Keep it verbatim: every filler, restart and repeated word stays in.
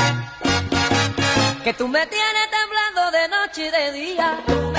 Que tú me tienes temblando de noche y de día.